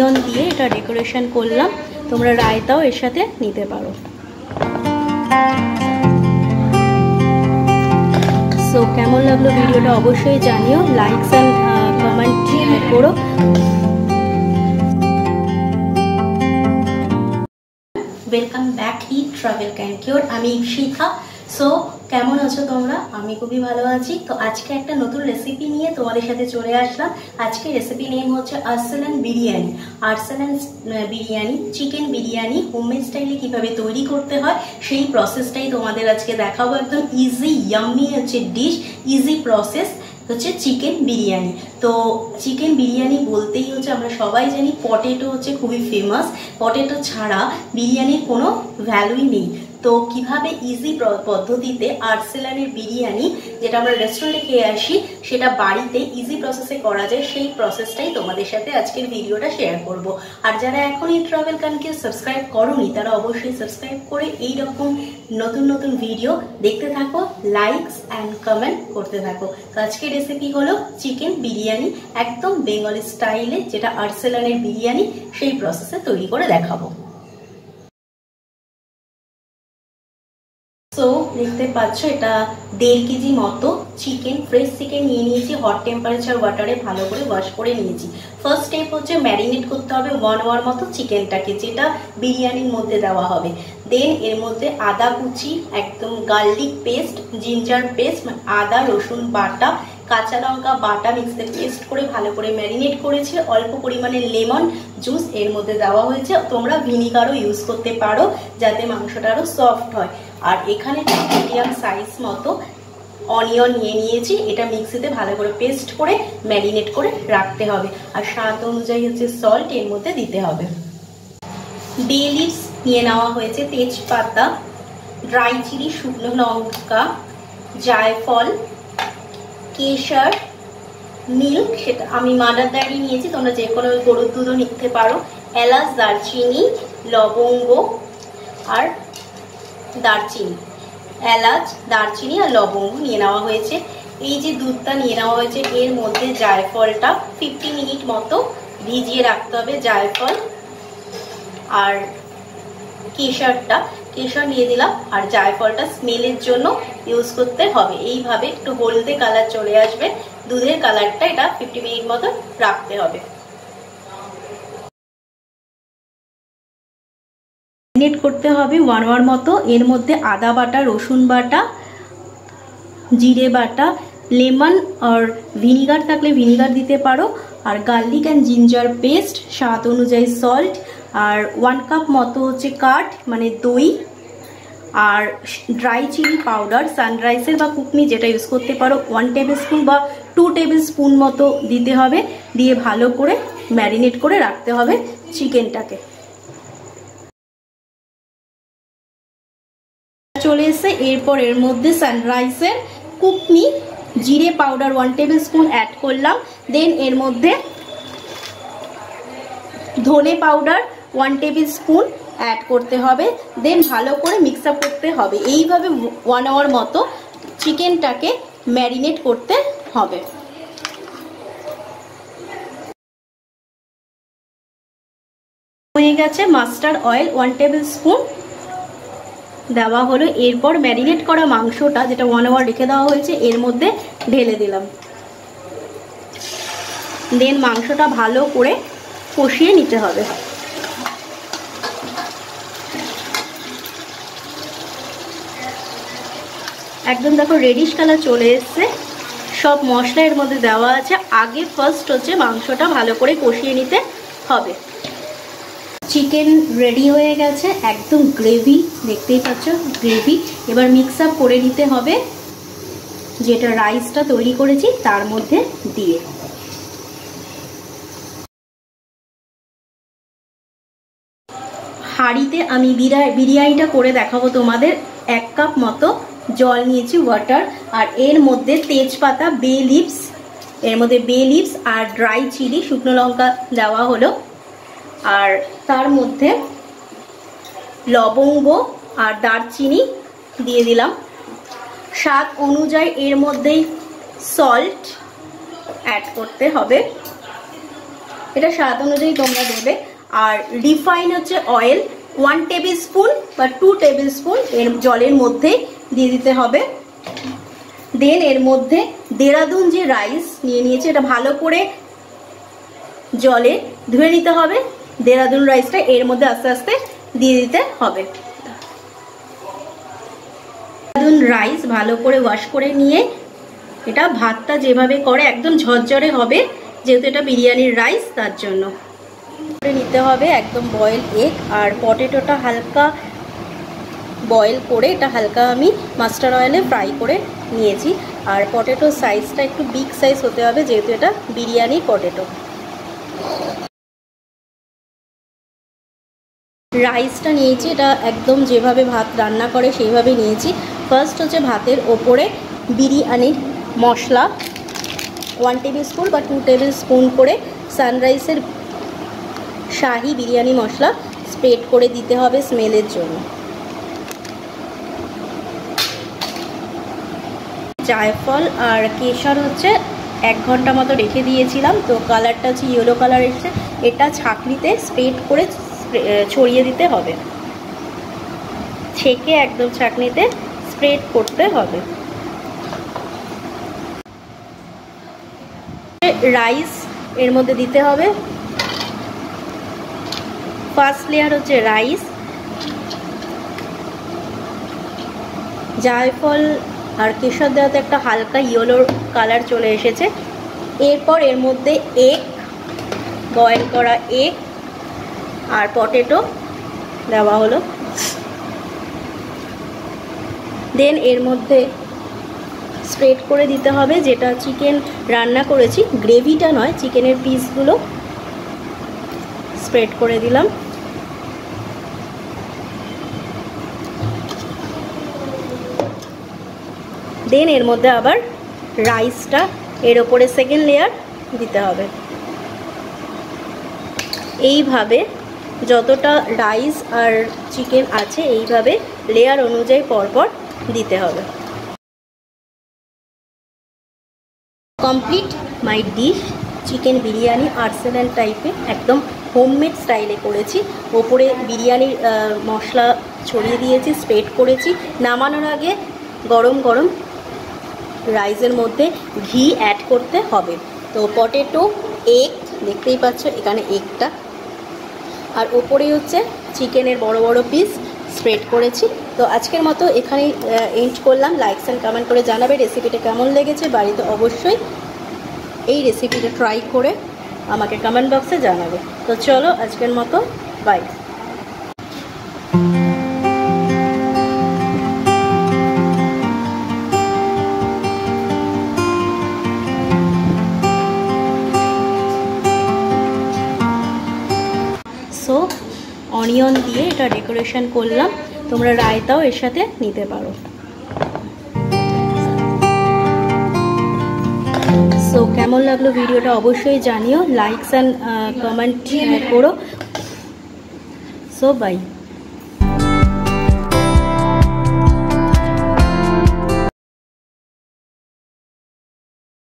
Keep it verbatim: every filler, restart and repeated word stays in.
Onion দিয়ে এটা decoration করলাম। তোমরা রায়তাও এর সাথে নিতে পারো। সো কেমন লাগলো ভিডিওটা অবশ্যই জানিও, লাইকস অ্যান্ড কমেন্ট করো। Welcome back eat travel can cure. আমি ইপসিতা। সো কেমন আছো তোমরা? আমি খুবই ভালো আছি। তো আজকে একটা নতুন রেসিপি নিয়ে তোমাদের সাথে চলে আসলাম। আজকে রেসিপি নেম হচ্ছে আর্সেলান বিরিয়ানি। আর্সেলান বিরিয়ানি চিকেন বিরিয়ানি হোমমেড স্টাইলে কিভাবে তৈরি করতে হয় সেই প্রসেসটাই তোমাদের আজকে দেখাবো। একদম ইজি ইয়াম্মি হচ্ছে ডিশ, ইজি প্রসেস হচ্ছে চিকেন বিরিয়ানি। তো চিকেন বিরিয়ানি বলতেই হচ্ছে আমরা সবাই জানি পটেটো হচ্ছে খুবই ফেমাস। পটেটো ছাড়া বিরিয়ানির কোনো ভ্যালুই নেই। তো কিভাবে ইজি পদ্ধতিতে আর্সেলানের বিরিয়ানি যেটা আমরা রেস্টুরেন্টে খেয়ে আসি সেটা বাড়িতে ইজি প্রসেসে করা যায় সেই প্রসেসটাই তোমাদের সাথে আজকের ভিডিওটা শেয়ার করব। আর যারা এখন এই ট্রাভেল ক্যানকে সাবস্ক্রাইব করোনি তারা অবশ্যই সাবস্ক্রাইব করে এই রকম নতুন নতুন ভিডিও দেখতে থাকো, লাইকস অ্যান্ড কমেন্ট করতে থাকো। তো আজকের রেসিপি হলো চিকেন বিরিয়ানি, একদম বেঙ্গলি স্টাইলে, যেটা আর্সেলানের বিরিয়ানি সেই প্রসেসে তৈরি করে দেখাবো। সো দেখতে পাচ্ছ এটা দেড় কেজি মতো চিকেন, ফ্রেশ চিকেন নিয়ে নিয়েছি। হট টেম্পারেচার ওয়াটারে ভালো করে ওয়াশ করে নিয়েছি। ফার্স্ট স্টেপ হচ্ছে ম্যারিনেট করতে হবে ওয়ান আওয়ার মতো চিকেনটাকে, যেটা বিরিয়ানির মধ্যে দেওয়া হবে। দেন এর মধ্যে আদা কুচি, একদম গার্লিক পেস্ট, জিঞ্জার পেস্ট, মানে আদা রসুন বাটা, কাঁচা লঙ্কা বাটা মিক্সে পেস্ট করে ভালো করে ম্যারিনেট করেছে। অল্প পরিমাণে লেমন জুস এর মধ্যে দেওয়া হয়েছে। তোমরা ভিনিগারও ইউজ করতে পারো যাতে মাংসটা আরো সফট হয়। আর এখানে মিডিয়াম সাইজ মতো অনিয়ন নিয়ে নিয়েছি, এটা মিক্সিতে ভালো করে পেস্ট করে ম্যারিনেট করে রাখতে হবে। আর স্বাদ অনুযায়ী হচ্ছে সল্ট এর মধ্যে দিতে হবে। বে লিভস নিয়ে নেওয়া হয়েছে, তেজপাতা, ড্রাই চিলি, শুকনো লঙ্কা, জায়ফল, কেশর, মিল্ক, সেটা আমি মাদার ডেয়ারি নিয়েছি, তোমরা যে কোনো গরুর দুধও নিতে পারো, এলাচ, দারচিনি, লবঙ্গ আর দারচিনি, এলাচ, দারচিনি আর লবঙ্গ নিয়ে নেওয়া হয়েছে। এই যে দুধটা নিয়ে নেওয়া হয়েছে এর মধ্যে জায়ফলটা ফিফটি মিনিট মতো ভিজিয়ে রাখতে হবে। জায়ফল আর কেশরটা, কেশর নিয়ে দিলাম, আর জায়ফলটা স্মেলের জন্য ইউজ করতে হবে। এইভাবে একটু হলদে কালার চলে আসবে দুধের কালারটা, এটা ফিফটি মিনিট মতো রাখতে হবে। ম্যারিনেট করতে হবে ওয়ান আওয়ার মতো। এর মধ্যে আদা বাটা, রসুন বাটা, জিরে বাটা, লেমন আর ভিনিগার থাকলে ভিনিগার দিতে পারো, আর গার্লিক অ্যান্ড জিঞ্জার পেস্ট, স্বাদ অনুযায়ী সল্ট, আর ওয়ান কাপ মতো হচ্ছে কাঠ মানে দই, আর ড্রাই চিলি পাউডার সানরাইসের বা কুকমি যেটা ইউজ করতে পারো ওয়ান টেবিল স্পুন বা টু টেবিল স্পুন মতো দিতে হবে। দিয়ে ভালো করে ম্যারিনেট করে রাখতে হবে চিকেনটাকে। চলে এসে এরপর এর মধ্যে সানরাইসের কুকমি জিরে powder one table spoon add করলাম। দেন এর মধ্যে ধনে powder one table spoon add করতে হবে। দেন ভালো করে মিক্স আপ করতে হবে। এইভাবে ওয়ান আওয়ার মতো চিকেনটাকে ম্যারিনেট করতে হবে। হয়ে গেছে। Mustard oil one table spoon দেওয়া হলো। এরপর ম্যারিনেট করা মাংসটা যেটা ওয়ান আওয়ার রেখে দেওয়া হয়েছে এর মধ্যে ঢেলে দিলাম। দেন মাংসটা ভালো করে কষিয়ে নিতে হবে। একদম দেখো রেডিশ কালার চলে এসছে। সব মশলা এর মধ্যে দেওয়া আছে। আগে ফার্স্ট হচ্ছে মাংসটা ভালো করে কষিয়ে নিতে হবে। চিকেন রেডি হয়ে গেছে, একদম গ্রেভি, দেখতেই পাচ্ছ গ্রেভি। এবার মিক্স আপ করে নিতে হবে যেটা রাইসটা তৈরি করেছি তার মধ্যে দিয়ে। হাঁড়িতে আমি বিরিয়ানিটা করে দেখাবো তোমাদের। এক কাপ মতো জল নিয়েছি, ওয়াটার, আর এর মধ্যে তেজপাতা, বে লিভস, এর মধ্যে বে লিভস আর ড্রাই চিলি শুকনো লঙ্কা দেওয়া হলো, আর তার মধ্যে লবঙ্গ আর দারচিনি দিয়ে দিলাম। স্বাদ অনুযায়ী এর মধ্যেই সল্ট অ্যাড করতে হবে। এটা স্বাদ অনুযায়ী তোমরা দেবে। আর রিফাইন হচ্ছে অয়েল ওয়ান টেবিল স্পুন বা টু টেবিল স্পুন এর জলের মধ্যে দিয়ে দিতে হবে। দেন এর মধ্যে দেরাদুন যে রাইস নিয়ে নিয়েছি এটা ভালো করে জলে ধুয়ে নিতে হবে। দেরাদুন রাইসটা এর মধ্যে আস্তে আস্তে দিয়ে দিতে হবে। দেরাদুন রাইস ভালো করে ওয়াশ করে নিয়ে এটা ভাতটা যেভাবে করে একদম ঝরঝরে হবে, যেহেতু এটা বিরিয়ানির রাইস তার জন্য করে নিতে হবে একদম বয়েল এগ। আর পটেটোটা হালকা বয়েল করে এটা হালকা আমি মাস্টার্ড অয়েলে ফ্রাই করে নিয়েছি। আর পটেটোর সাইজটা একটু বিগ সাইজ হতে হবে, যেহেতু এটা বিরিয়ানি পটেটো। রাইসটা নিয়েছি এটা একদম যেভাবে ভাত রান্না করে সেইভাবে নিয়েছি। ফার্স্ট হচ্ছে ভাতের ওপরে বিরিয়ানির মশলা ওয়ান টেবিল স্পুন বা টু টেবিল স্পুন করে সানরাইসের শাহি বিরিয়ানি মশলা স্প্রেড করে দিতে হবে স্মেলের জন্য। জায়ফল আর কেশর হচ্ছে এক ঘন্টা মতো রেখে দিয়েছিলাম, তো কালারটা হচ্ছে ইয়েলো কালার এসছে। এটা ছাঁকনিতে স্প্রেড করে ছড়িয়ে দিতে হবে, ছেঁকে একদম ছাঁকনিতে স্প্রেড করতে হবে। রাইস এর মধ্যে দিতে হবে। ফার্স্ট লেয়ার হচ্ছে রাইস, জায়ফল আর কেশর দেওয়াতে একটা হালকা ইয়েলো কালার চলে এসেছে। এরপর এর মধ্যে এগ, বয়েল করা এগ আর পটেটো দেওয়া হলো। দেন এর মধ্যে স্প্রেড করে দিতে হবে যেটা চিকেন রান্না করেছি, গ্রেভিটা নয়, চিকেনের পিসগুলো স্প্রেড করে দিলাম। দেন এর মধ্যে আবার রাইসটা এর ওপরে সেকেন্ড লেয়ার দিতে হবে। এইভাবে যতটা রাইস আর চিকেন আছে এইভাবে লেয়ার অনুযায়ী পরপর দিতে হবে। Complete my dish chicken biryani Arsenal টাইপে, একদম হোমমেড স্টাইলে করেছি। ওপরে বিরিয়ানির মশলা ছড়িয়ে দিয়েছি, স্প্রেড করেছি। নামানোর আগে গরম গরম রাইসের মধ্যে ঘি অ্যাড করতে হবে। তো পটেটো, এগ দেখতেই পাচ্ছ এখানে এগটা, আর ওপরে হচ্ছে চিকেনের বড় বড় পিস স্প্রেড করেছি। তো আজকের মতো এখানেই এন্ড করলাম। লাইকস অ্যান্ড কমেন্ট করে জানাবে রেসিপিটা কেমন লেগেছে। বাড়িতে অবশ্যই এই রেসিপিটা ট্রাই করে আমাকে কমেন্ট বক্সে জানাবে। তো চলো আজকের মতো বাই। সো অনিয়ন দিয়ে এটা ডেকোরেশন করলাম, তোমরা রায়তাও এর সাথে নিতে পারো। সো কেমন লাগলো ভিডিওটা অবশ্যই জানিও, লাইকস অ্যান্ড কমেন্ট করো। So by.